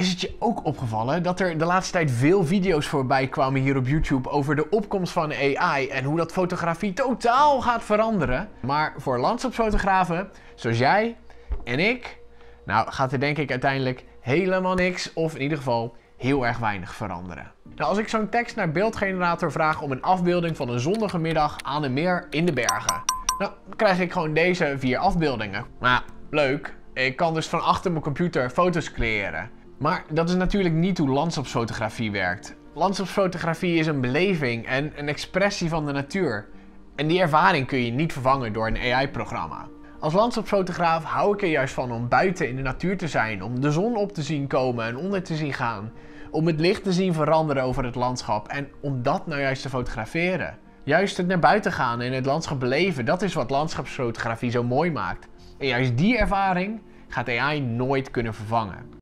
Is het je ook opgevallen dat er de laatste tijd veel video's voorbij kwamen hier op YouTube over de opkomst van AI en hoe dat fotografie totaal gaat veranderen? Maar voor landschapsfotografen, zoals jij en ik, nou gaat er denk ik uiteindelijk helemaal niks, of in ieder geval heel erg weinig veranderen. Nou, als ik zo'n tekst naar beeldgenerator vraag om een afbeelding van een zonnige middag aan een meer in de bergen, nou, dan krijg ik gewoon deze 4 afbeeldingen. Nou, leuk. Ik kan dus van achter mijn computer foto's creëren. Maar dat is natuurlijk niet hoe landschapsfotografie werkt. Landschapsfotografie is een beleving en een expressie van de natuur. En die ervaring kun je niet vervangen door een AI-programma. Als landschapsfotograaf hou ik er juist van om buiten in de natuur te zijn, om de zon op te zien komen en onder te zien gaan. Om het licht te zien veranderen over het landschap en om dat nou juist te fotograferen. Juist het naar buiten gaan en het landschap beleven, dat is wat landschapsfotografie zo mooi maakt. En juist die ervaring gaat AI nooit kunnen vervangen.